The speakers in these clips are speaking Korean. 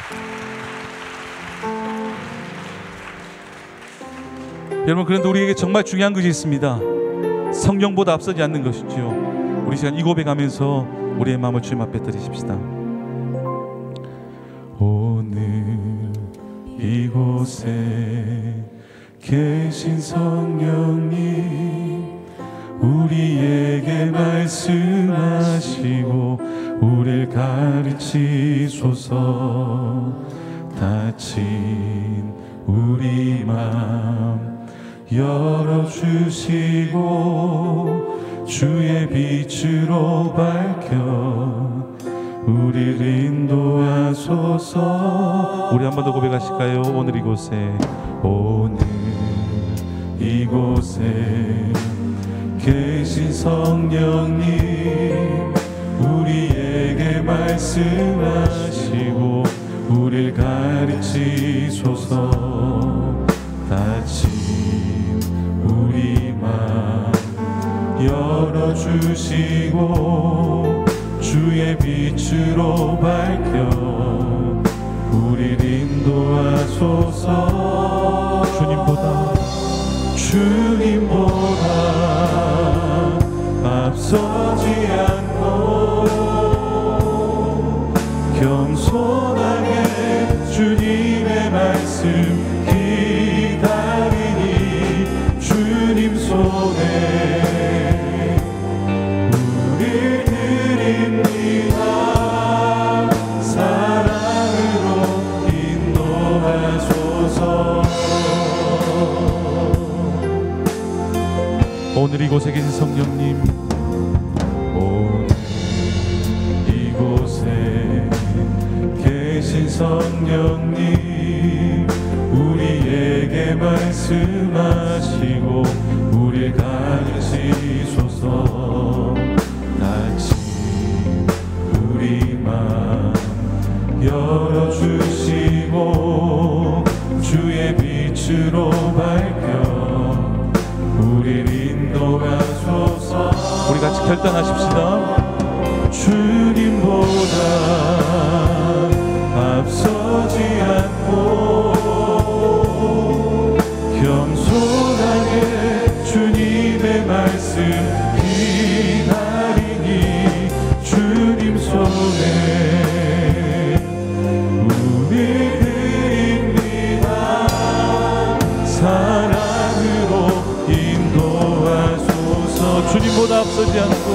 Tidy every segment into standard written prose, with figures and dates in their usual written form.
여러분, 그런데 우리에게 정말 중요한 것이 있습니다. 성령보다 앞서지 않는 것이죠. 우리 시간 이 고백하면서 우리의 마음을 주님 앞에 드리십시다. 오늘 이곳에 계신 성령님, 우리에게 말씀하시고 우리를 가르치소서. 닫힌 우리 마음 열어주시고 주의 빛으로 밝혀 우리를 인도하소서. 우리 한 번 더 고백하실까요? 오늘 이곳에 계신 성령님, 우리에게 말씀하시고 우리를 가르치소서. 닫힌 우리 마음 열어주시고 주의 빛으로 밝혀 우리를 인도하소서. 주님보다 앞서지 않고 겸손하게 주님의 말씀 기다리니 주님 손에 우릴 드립니다. 사랑으로 인도하소서. 오늘 이곳에 계신 성령님, 오늘 이곳에 계신 성령님, 우리에게 말씀하시고 우리를 가르치소서. 닫힌 우리 마음 열어주시고 주의 빛으로 밝혀 우리를 인도하소서. 우리 같이 결단하십시다. 주님보다 앞서지 않고 겸손하게 주님의 말씀 기다리니 주님 손에 우리 드립니다. 사랑으로 인도하소서. 주님보다 앞서지 않고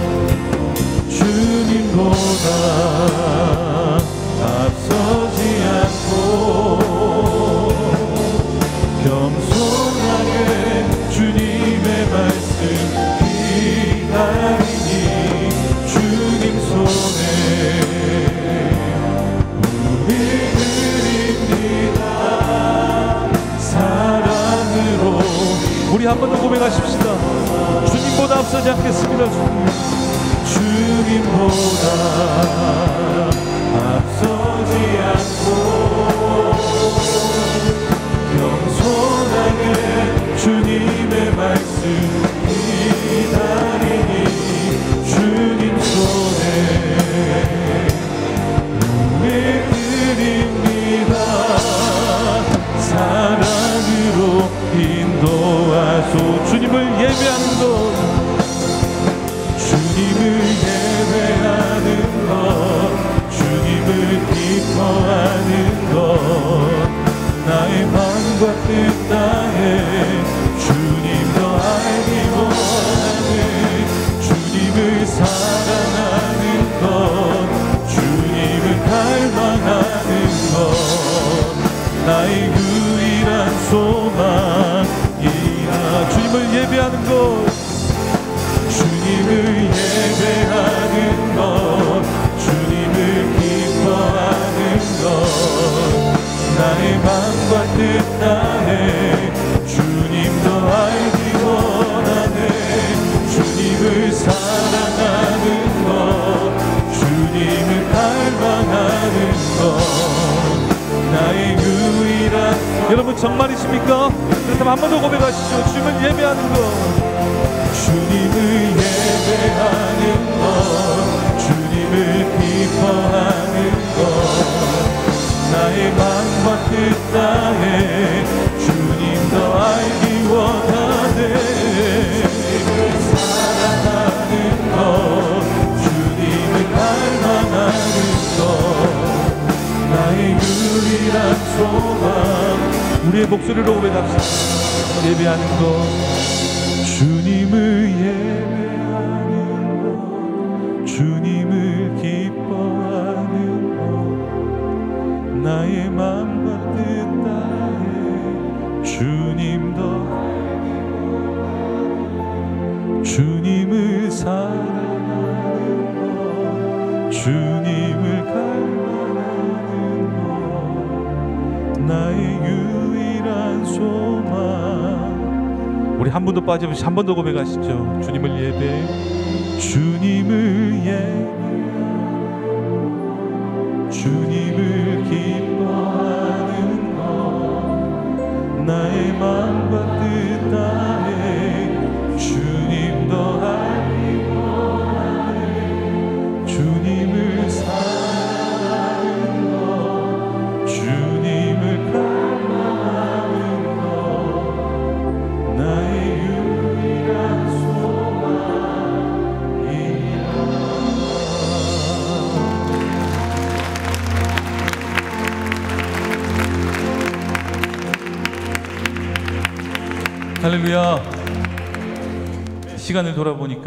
주님보다 앞서지 않고 겸손하게 주님의 말씀 기다리니 주님 손에 우리 드립니다. 사랑으로. 우리 한 번 더 고백하십시다. 주님보다 앞서지 않겠습니다. 주님보다 앞서지 않고 겸손하게 주님의 말씀 기다리니 주님 손에 우리 드립니다. 사랑으로 인도하소. 주님을 예배하는 것, 주님을 예배하는 것, 주님을 기뻐하는 것, 나의 마음과 뜻 다해 주님 더 알기 원하는, 주님을 사랑하는 것, 주님을 갈망하는 것, 나의 유일한 소망이라. 주님을 예배하는 것, 주님을 예배하는 것, 주님을 기뻐하는 것, 나의 마음과 뜻 다해 주님 더 알기 원하네. 주님을 사랑하는 것, 주님을 갈망하는 것, 나의 유일한. 여러분 정말이십니까? 그렇다면 한 번 더 고백하시죠. 주님을 예배하는 것, 주님을 예배하는 것, 주님을 기뻐하는 것, 나의 마음과 뜻 다해 주님 더 알기 원하네. 사랑하는 것, 주님을 닮아가는 것, 나의 유일한 소망. 우리의 목소리로 고백합시다. 예배하는 것, 주님을 예배하는 것, 주님을 기뻐하는 것, 나의 마음과 뜻 다해 주님 더 주님을 사랑하는 것, 주님을 갈망하는 것, 나의 유일한 소망. 우리 한 번도 빠짐없이 한 번 더 고백하시죠. 주님을 예배, 주님을 예배, 주님을 기뻐하는 것, 나의 마음과 뜻 다해 주님 더 알기 원하네. 주님을 사랑하는 것, 주님을 갈망하는 것, 나의 유일한 소망이라. 할렐루야. 시간을 돌아보니까